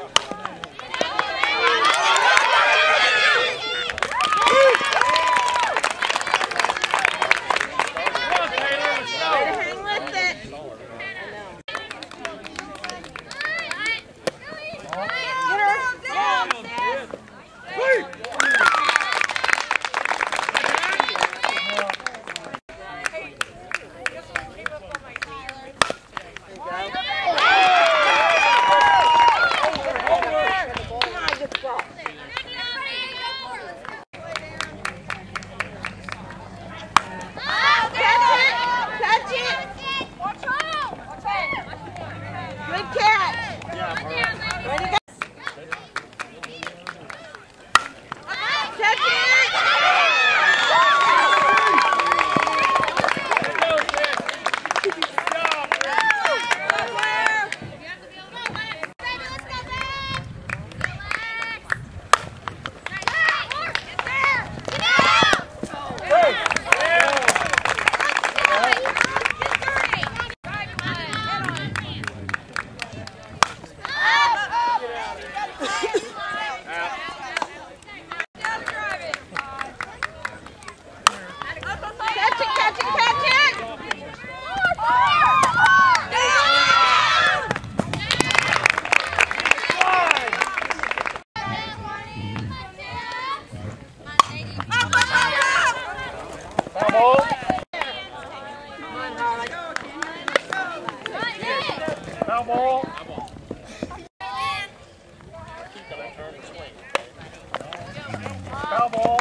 Foul ball. Foul ball.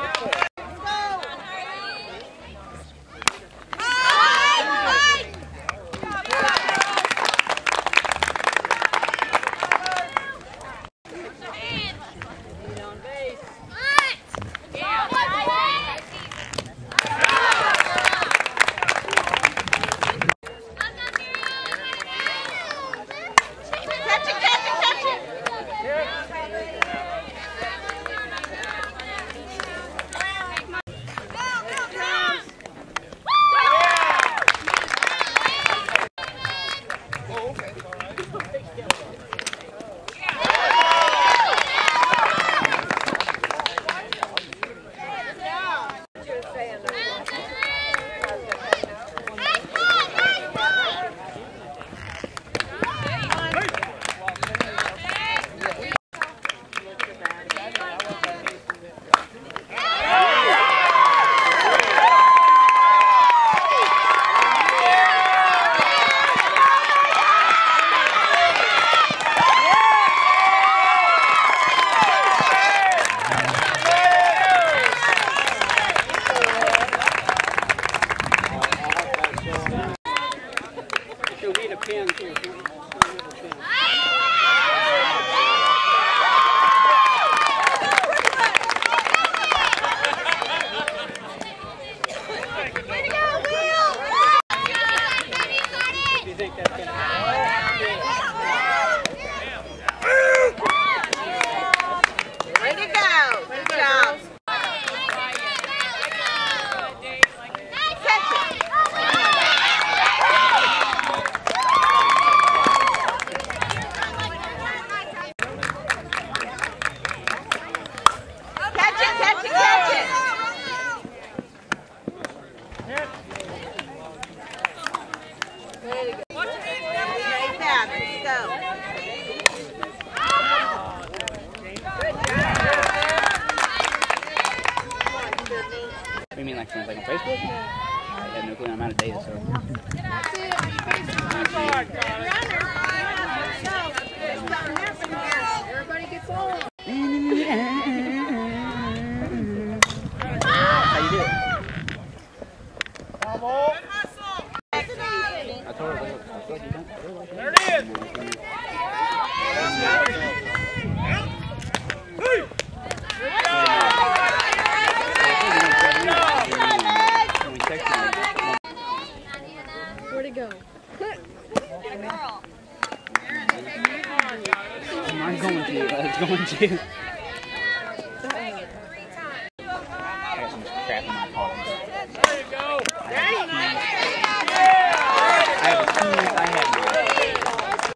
What do you mean, like friends, like on Facebook? I have no clue. I'm out of data, so. Everybody gets on. How you doing? Foul ball. I told her, There it is. Where'd it go? I'm going to. It's going to. I got some crap in my pocket. There you go. I have a